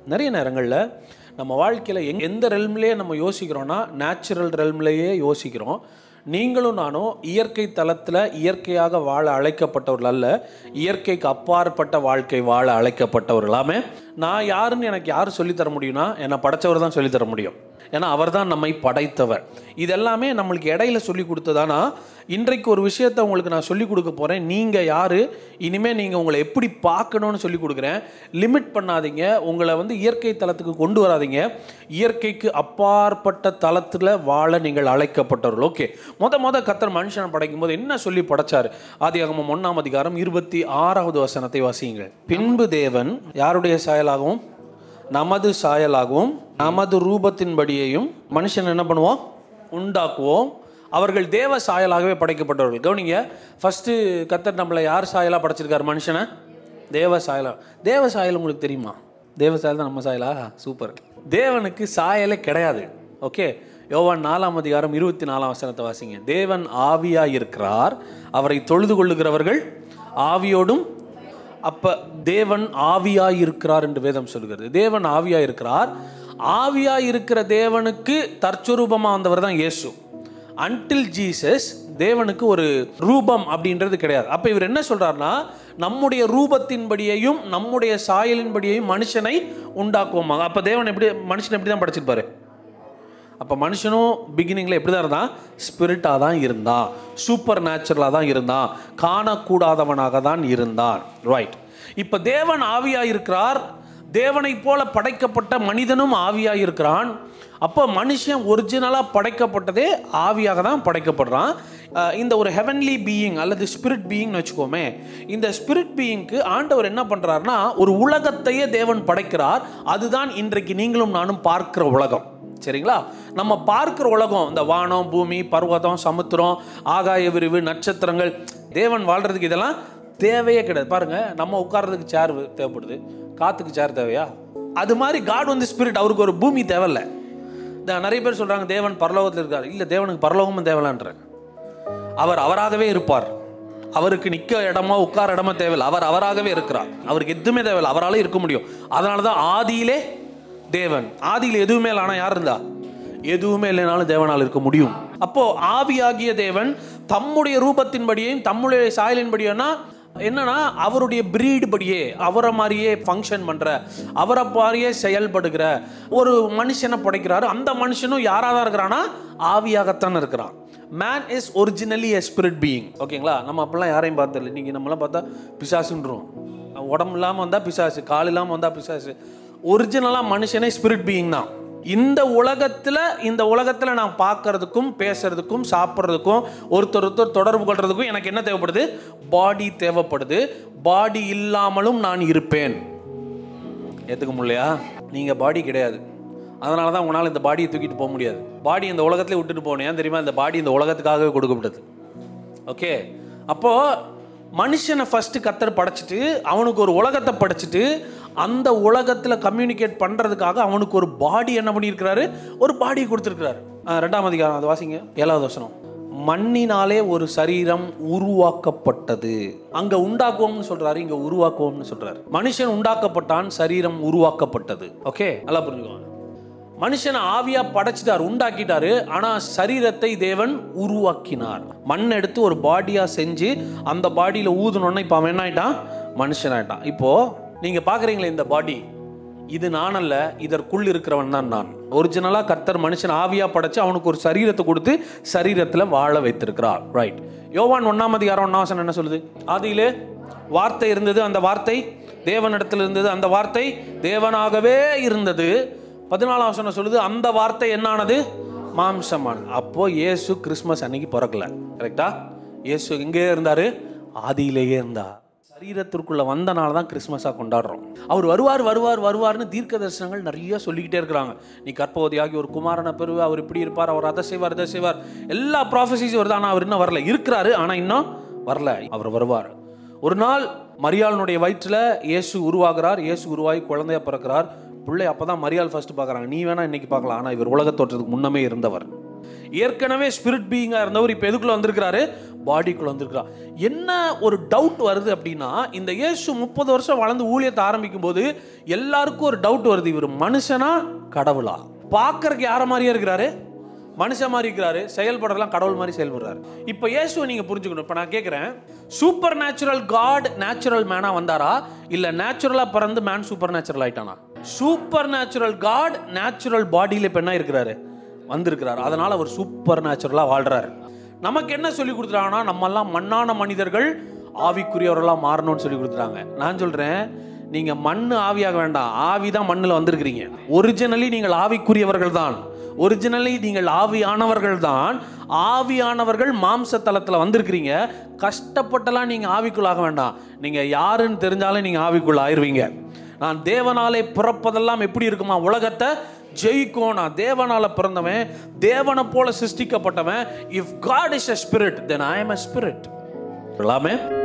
நிறைய நேரங்களில் நம்ம வாழ்க்கையில் எந்த ரெல்ம்லேயே நம்ம யோசிக்கிறோன்னா நேச்சுரல் ரெல்ம்லேயே யோசிக்கிறோம். நீங்களும் நானும் இயற்கை தளத்தில் இயற்கையாக வாழ அழைக்கப்பட்டவர்கள் அல்ல, இயற்கைக்கு அப்பாற்பட்ட வாழ்க்கை வாழ அழைக்கப்பட்டவர்களாமே. நான் யாருன்னு எனக்கு யார் சொல்லித்தர முடியும்னா என்னை படைத்தவர் தான் சொல்லித்தர முடியும். ஏன்னா அவர் தான் நம்மை படைத்தவர். இதெல்லாமே நம்மளுக்கு இடையில சொல்லி கொடுத்ததானா இன்றைக்கு ஒரு விஷயத்தை உங்களுக்கு நான் சொல்லிக் கொடுக்க போகிறேன். நீங்கள் யார், இனிமேல் நீங்கள் உங்களை எப்படி பார்க்கணும்னு சொல்லி கொடுக்குறேன். லிமிட் பண்ணாதீங்க, உங்களை இயற்கை தளத்துக்கு கொண்டு வராதிங்க. இயற்கைக்கு அப்பாற்பட்ட தளத்தில் வாழ நீங்கள் அழைக்கப்பட்டவர்கள். ஓகே, முத கர்த்தர் மனுஷனை படைக்கும் போது என்ன சொல்லி படைச்சார்? ஆதியாகமம் 1ஆம் அதிகாரம் 26வது வசனத்தை வாசியுங்கள். பின்பு தேவன் யாருடைய சாயலாகவும் நமது சாயலாகவும் நமது ரூபத்தின்படியையும் மனுஷன் என்ன பண்ணுவோம்? உண்டாக்குவோம். அவர்கள் தேவ சாயலாகவே படைக்கப்பட்டவர்கள். கவனிங்க, ஃபஸ்ட்டு கர்த்தர் நம்மளை யார் சாயலாக படைச்சிருக்காரு? மனுஷனை தேவ சாயலா. தேவ சாயல் உங்களுக்கு தெரியுமா? தேவ சாயல் தான் நம்ம சாயலா? சூப்பர். தேவனுக்கு சாயலே கிடையாது. ஓகே, யோவான் 4ஆம் அதிகாரம் 24ஆம் வசனத்தை வாசிங்க. தேவன் ஆவியாக இருக்கிறார், அவரை தொழுது கொள்ளுகிறவர்கள் ஆவியோடும். அப்போ தேவன் ஆவியாக இருக்கிறார் என்று வேதம் சொல்கிறது. தேவன் ஆவியாக இருக்கிறார். ஆவியாக இருக்கிற தேவனுக்கு தற்சரூபமாக வந்தவர் தான் இயேசு. அன்டில் ஜீசஸ் தேவனுக்கு ஒரு ரூபம் அப்படின்றது கிடையாது. அப்போ இவர் என்ன சொல்கிறார்னா, நம்முடைய ரூபத்தின்படியையும் நம்முடைய சாயலின்படியையும் மனுஷனை உண்டாக்குவோமாக. அப்போ தேவன் மனுஷனை எப்படி தான் படைச்சிருப்பாரு? அப்போ மனுஷனும் பிகினிங்கில் எப்படி தான் இருந்தான்? ஸ்பிரிட்டாக தான் இருந்தான், சூப்பர் நேச்சுரலாக தான் இருந்தான், காணக்கூடாதவனாக தான் இருந்தான். ரைட். இப்போ தேவன் ஆவியாக இருக்கிறார். தேவனை போல படைக்கப்பட்ட மனிதனும் ஆவியாக இருக்கிறான். அப்போ மனுஷன் ஒரிஜினலாக படைக்கப்பட்டதே ஆவியாக தான் படைக்கப்படுறான். இந்த ஒரு ஹெவன்லி பீயிங் அல்லது ஸ்பிரிட் பீயிங்னு வச்சுக்கோமே. இந்த ஸ்பிரிட் பீயிங்க்கு ஆண்டவர் என்ன பண்ணுறாருனா, ஒரு உலகத்தையே தேவன் படைக்கிறார். அதுதான் இன்றைக்கு நீங்களும் நானும் பார்க்கிற உலகம். சரிங்களா? நம்ம பார்க்கிற உலகம், இந்த வானம், பூமி, பர்வதம், சமுத்திரம், ஆகாய விரிவு, நட்சத்திரங்கள், தேவன் வாழ்கிறதுக்கு இதெல்லாம் தேவையே கிடையாது. பாருங்கள், நம்ம உட்கார்றதுக்கு சேர் தேவைப்படுது, காற்றுக்கு சேர் தேவையா? அது மாதிரி காட் ஸ்பிரிட், அவருக்கு ஒரு பூமி தேவையில்லை. நிறைய பேர் சொல்கிறாங்க தேவன் பரலோகத்தில் இருக்கார். இல்லை, தேவனுக்கு பரலோகமும் தேவையில்லைன்ற. அவர் அவராகவே இருப்பார். அவருக்கு நிற்க இடமா உட்கார இடமா தேவையில்லை. அவர் அவராகவே இருக்கிறார். அவருக்கு எதுவுமே தேவையில்லை, அவரால் இருக்க முடியும். அதனால தான் ஆதியிலே தேவன். ஆதியில் எதுவுமே இல்லை, ஆனால் யார் இருந்தா? எதுவுமே இல்லைனாலும் தேவனால் இருக்க முடியும். அப்போ ஆவியாகிய தேவன் தம்முடைய ரூபத்தின்படியும் தம்முடைய சாயலின்படியோன்னா என்னன்னா, அவருடைய பிரீடு படியே, அவரை மாதிரியே ஃபங்க்ஷன் பண்ற, அவரை மாதிரியே செயல்படுகிற ஒரு மனுஷனை படைக்கிறாரு. அந்த மனுஷனும் யாராக தான் இருக்கிறான்னா ஆவியாகத்தான் இருக்கிறான். Man is originally a spirit being. ஓகேங்களா? நம்ம அப்படிலாம் யாரையும் பார்த்ததில்லை. நீங்கள் நம்மளாம் பார்த்தா பிசாசுன்றோம். உடம்பு இல்லாமல் வந்தால் பிசாசு, கால் இல்லாமல் வந்தால் பிசாசு. ஒரிஜினலாக மனுஷனே ஸ்பிரிட் பீயிங் தான். இந்த உலகத்தில் நான் பார்க்கறதுக்கும் பேசுறதுக்கும் சாப்பிட்றதுக்கும் ஒருத்தர் தொடர்பு கொள்றதுக்கும் எனக்கு என்ன தேவைப்படுது? பாடி தேவைப்படுது. பாடி இல்லாமலும் நான் இருப்பேன். ஏற்றுக்க முடியலையா? நீங்கள் பாடி கிடையாது, அதனால தான் உங்களால் இந்த பாடியை தூக்கிட்டு போக முடியாது. பாடி இந்த உலகத்திலே விட்டுட்டு போனேன் தெரியுமா? இந்த பாடி இந்த உலகத்துக்காகவே கொடுக்கப்பட்டது. ஓகே, அப்போது மனுஷனை ஃபஸ்ட்டு கர்த்தர் படைச்சிட்டு அவனுக்கு ஒரு உலகத்தை படைச்சிட்டு அந்த உலகத்தில் கம்யூனிகேட் பண்ணுறதுக்காக அவனுக்கு ஒரு பாடி என்ன பண்ணியிருக்கிறாரு? ஒரு பாடி கொடுத்துருக்கிறாரு. 2ஆம் அதிகாரம் அதை வாசிங்க, 7வது வசனம். மண்ணினாலே ஒரு சரீரம் உருவாக்கப்பட்டது. அங்கே உண்டாக்குவோம்னு சொல்கிறாரு, இங்கே உருவாக்குவோம்னு சொல்கிறாரு. மனுஷன் உண்டாக்கப்பட்டான், சரீரம் உருவாக்கப்பட்டது. ஓகே, நல்லா புரிஞ்சுக்கோங்க. மனுஷனை ஆவியா படைச்சிட்டார், உண்டாக்கிட்டாரு. ஆனால் சரீரத்தை தேவன் உருவாக்கினார். மண் எடுத்து ஒரு பாடியா செஞ்சு அந்த பாடியில் ஊதுனோன்னா இப்போ அவன் என்ன ஆயிட்டான்? மனுஷன் ஆயிட்டான். இப்போ நீங்க பாக்குறீங்களே, இந்த பாடி இது நான் அல்ல, இதற்குள் இருக்கிறவன் தான் நான். ஒரிஜினலா கர்த்தர் மனுஷன் ஆவியா படைச்சு அவனுக்கு ஒரு சரீரத்தை கொடுத்து சரீரத்துல வாழ வைத்திருக்கிறார். ரைட். யோவான் 1ஆம் அதிகாரம் 1ஆம் வசனம் என்ன சொல்லுது? ஆதியிலே வார்த்தை இருந்தது, அந்த வார்த்தை தேவனிடத்தில் இருந்தது, அந்த வார்த்தை தேவனாகவே இருந்தது. 14ஆம் வசனம் சொல்லுது, அந்த வார்த்தை என்னானது? மாம்சமானது. அப்போ இயேசு கிறிஸ்மஸ் அன்னைக்கு பிறக்கல. கரெக்டா? இயேசு எங்கே இருந்தாரு? ஆதியிலேயே இருந்தார். சரீரத்திற்குள்ள வந்தனால தான் கிறிஸ்மஸாக கொண்டாடுறோம். அவர் வருவார்னு தீர்க்க தரிசனங்கள் நிறைய சொல்லிக்கிட்டே இருக்கிறாங்க. நீ கர்ப்பவதியாகி ஒரு குமாரனை பெறுவ, அவர் இப்படி இருப்பார், அவர் அதை செய்வார், இதை செய்வார், எல்லா ப்ராஃபஸிஸும் வருது. ஆனால் அவர் இன்னும் வரல. இருக்கிறாரு, ஆனால் இன்னும் வரல. அவர் வருவார். ஒரு நாள் மரியாளுடைய வயிற்றில் இயேசு உருவாகிறார். இயேசு உருவாகி குழந்தைய பிறக்கிறார். பிள்ளை அப்போ தான் மரியாள் ஃபர்ஸ்ட் பார்க்குறாங்க. நீ வேணா இன்னைக்கு பார்க்கலாம், ஆனால் இவர் உலக தோற்றத்துக்கு முன்னமே இருந்தவர். ஏற்கனவே ஸ்பிரிட் பீயிங்காக இருந்தவர் இப்போ எதுக்குள்ளே வந்திருக்கிறாரு? பாடிக்குள்ள வந்திருக்கிறார். என்ன ஒரு டவுட் வருது அப்படின்னா, இந்த இயேசு 30 வருஷம் வளர்ந்து ஊழியத்தை ஆரம்பிக்கும் போது எல்லாருக்கும் ஒரு டவுட் வருது, இவர் மனுஷனா கடவுளா? பார்க்கறதுக்கு யார மாதிரியே இருக்கிறாரு, மனுஷன் மாதிரி இருக்கிறாரு, செயல்படுறலாம் கடவுள் மாதிரி செயல்படுறாரு. இப்போ இயேசுவை நீங்க புரிஞ்சுக்கணும். இப்போ நான் கேட்குறேன், சூப்பர் நேச்சுரல் காட் நேச்சுரல் மேனா வந்தாரா, இல்ல நேச்சுரலா பிறந்து மேன் சூப்பர் நேச்சுரல் ஆயிட்டானா? சூப்பர் நேச்சுரல் காட் நேச்சுரல் பாடியில இப்போ என்ன இருக்கிறாரு, வந்திருக்கிறார். அதனால அவர் சூப்பர் நேச்சுரலா வாழ்றாரு. நமக்கு என்ன சொல்லி கொடுத்துட்டாங்கன்னா, நம்ம எல்லாம் மண்ணான மனிதர்கள் ஆவிக்குரியவர்களாக மாறணும்னு சொல்லி கொடுத்துட்டாங்க. நான் சொல்றேன், நீங்க மண்ணு ஆவியாக வேண்டாம், ஆவிதான் மண்ணில் வந்திருக்கிறீங்க. ஒரிஜினலி நீங்கள் ஆவிக்குரியவர்கள் தான், ஒரிஜினலி நீங்கள் ஆவியானவர்கள் தான். ஆவியானவர்கள் மாம்ச தளத்தில் வந்திருக்கிறீங்க. கஷ்டப்பட்டெல்லாம் நீங்க ஆவிக்குள்ளாக வேண்டாம். நீங்க யாருன்னு தெரிஞ்சாலே நீங்க ஆவிக்குள்ள ஆயிருவீங்க. நான் தேவனாலே பிறப்பதெல்லாம் எப்படி இருக்குமா, உலகத்தை ஜெயிக்கும். நான் தேவனால பிறந்தவன், தேவனை போல சிருஷ்டிக்கப்பட்டவன். If god is a spirit, then I am a spirit. எல்லாமே